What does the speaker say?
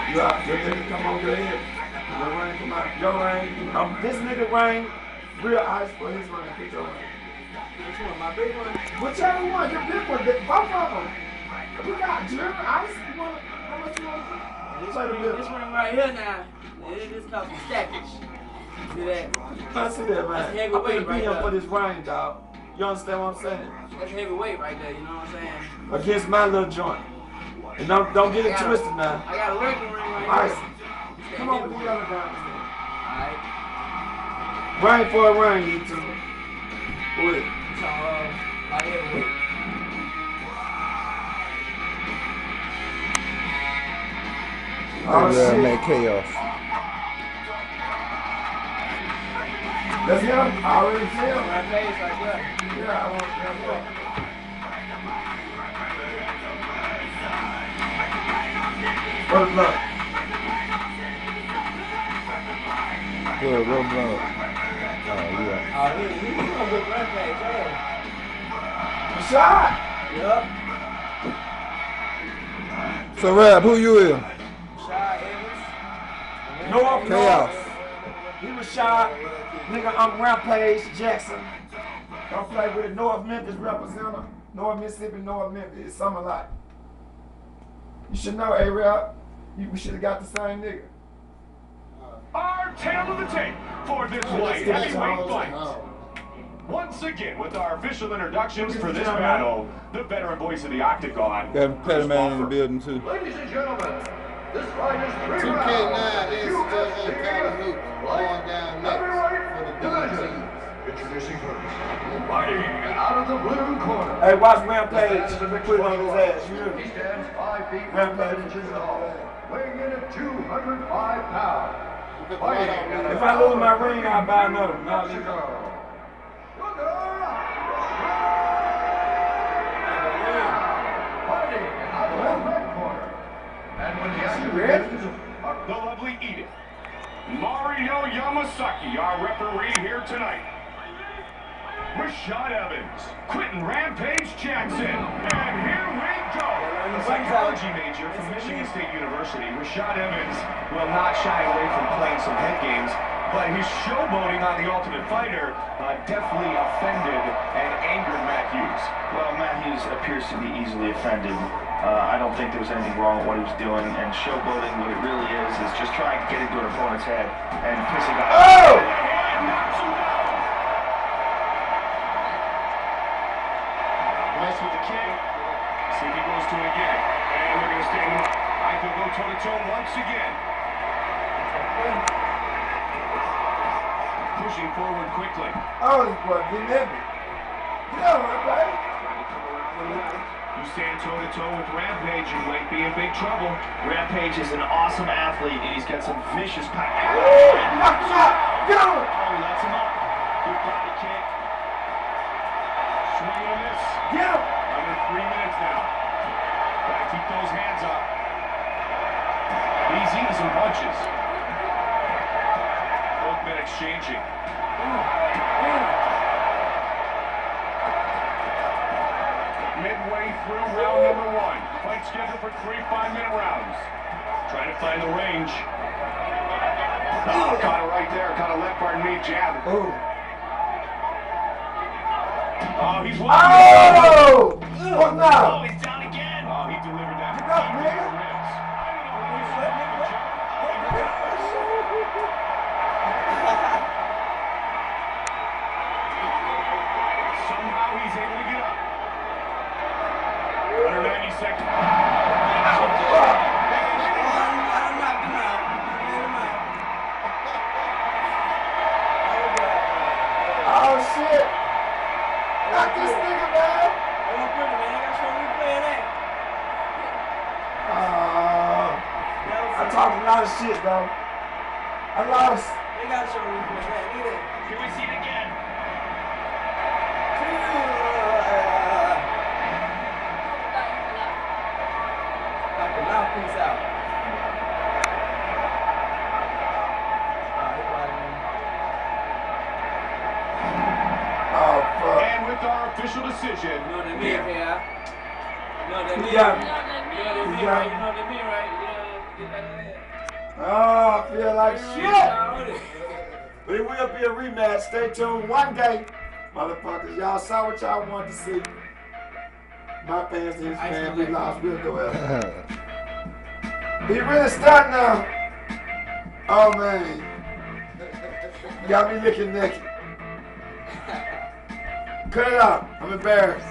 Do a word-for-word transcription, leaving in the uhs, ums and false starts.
Yeah, your nigga come on your head. Your ring come out. Your ring. Um, this nigga ring, real ice for his ring. Put your ring. Which one? My big one? Whichever one, your big one, both of them. We got Jerry Ice. You want, how much you want to put? This ring, this ring right here now, it is called stackage. See that? I see that, man. That's heavyweight I'm right him there. for this ring, dog. You understand what I'm saying? That's heavyweight right there, you know what I'm saying? Against my little joint. And don't, don't get it twisted now. I got a regular ring right Ice. here. Come on with the other guys. Alright. Ring for a ring, you two. Wait. So, uh, my heavyweight. Oh, shit. Make chaos. That's him. I already see him. My face right there. Yeah, I want that. Good luck. Good, real blood. Oh, yeah. Oh, he, he, he gonna whip Rampage, yeah. Shot. Yup. So, Rab, who you is? Shy Evans. North, Chaos. North. He was shot. Nigga, I'm Rampage Jackson. Don't play with it. North Memphis representative. North Mississippi, North Memphis. It's something like. You should know, A-Rap. We should have got the same nigga. Our tail of the tape for this light heavyweight fight. Once again, with our official introductions for this battle, the veteran voice of the Octagon. Got Petty Man in the building, too. Ladies and gentlemen, this fight is three two K nine rounds. is still in Cali going down next for the division. Introducing first, fighting out of the blue corner. Hey, watch Rampage. Put it on his ass. You hear me? He stands five feet Rampage. eleven inches tall, weighing in at two hundred five pounds. If I lose my ring, I'll buy another one. I'll leave it. Fighting out of the red corner. And when the action begins, the lovely Edith. Mario Yamasaki, our referee here tonight. Rashad Evans, Quentin Rampage Jackson, and here we go. A psychology major from Michigan State University, Rashad Evans will not shy away from playing some head games, but his showboating on The Ultimate Fighter uh, definitely offended and angered Matt Hughes. Well, Matt Hughes appears to be easily offended. Uh, I don't think there was anything wrong with what he was doing, and showboating, what it really is, is just trying to get into an opponent's head and pissing off. Oh! Nice with the kick. See if he goes to it again. And we're going to stand him up. I could go toe-to-toe once again. Pushing forward quickly. Oh, this boy getting heavy. Get on, Rampage. You stand toe-to-toe with Rampage, you might be in big trouble. Rampage is an awesome athlete, and he's got some vicious power. Knock him out. Get on. Oh, he lets him up. Good body kick. Swing and a miss. Get him. Under three minutes now. Gotta keep those hands up. He's eating some punches. Both men exchanging. Midway through round number one. Fight scheduled for three five-minute rounds. Trying to find the range. Oh, caught it right there. Caught a left pardon me jab. Oh. Oh, he's won. Oh! What now? Oh, he's down again. Oh, he delivered that. Get up, nigga. Somehow he's able to get up. Under ninety seconds. Oh, shit. Knock this nigga, man. Uh, I talked a lot of shit, though. I lost. They gotta show me replay. Look at that. Can we see it again? Like the mouthpiece out. Oh, fuck. And with our official decision. You know what I mean, yeah. You know what I mean? Yeah. You know what I mean, Yeah. right? You know what I mean, right? Yeah. Oh, I feel like shit. But it will be a rematch. Stay tuned one day. Motherfuckers, y'all saw what y'all wanted to see. My fans and his fans, we lost. We'll go out. He really starting now. Oh, man. Got me looking naked. Cut it out. I'm embarrassed.